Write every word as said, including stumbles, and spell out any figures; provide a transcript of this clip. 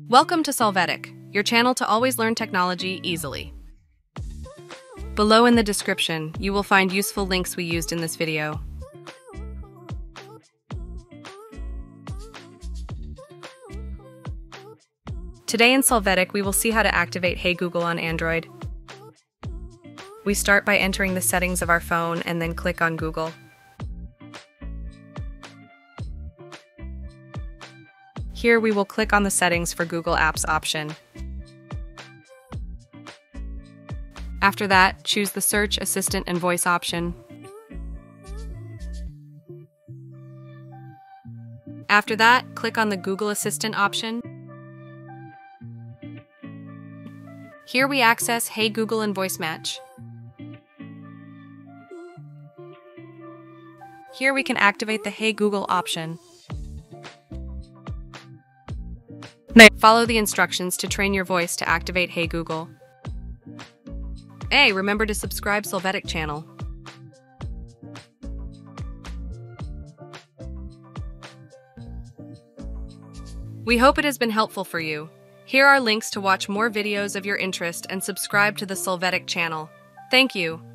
Welcome to Solvetic, your channel to always learn technology easily. Below in the description, you will find useful links we used in this video. Today in Solvetic, we will see how to activate Hey Google on Android. We start by entering the settings of our phone and then click on Google. Here we will click on the settings for Google Apps option. After that, choose the Search, Assistant, and Voice option. After that, click on the Google Assistant option. Here we access Hey Google and Voice Match. Here we can activate the Hey Google option. Follow the instructions to train your voice to activate Hey Google. Hey, remember to subscribe Solvetic channel. We hope it has been helpful for you. Here are links to watch more videos of your interest and subscribe to the Solvetic channel. Thank you.